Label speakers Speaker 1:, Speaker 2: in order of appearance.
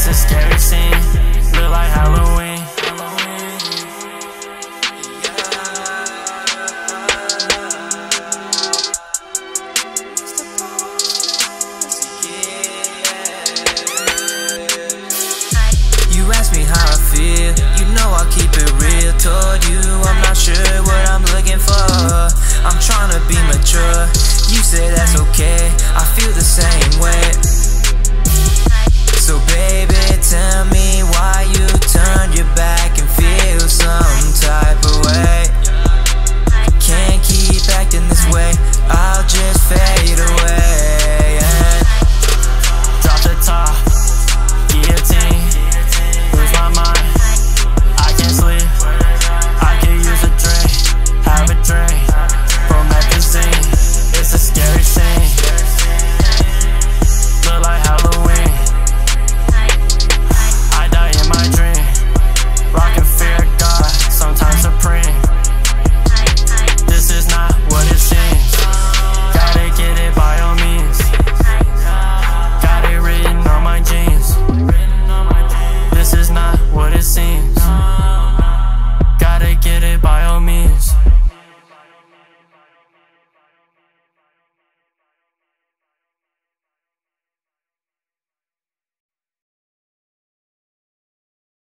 Speaker 1: a scary scene, look like Halloween.
Speaker 2: You ask me how I feel, you know I keep it real. Told you I'm not sure what I'm looking for. I'm trying to be mature, you say that's okay, I feel the same way. So baby,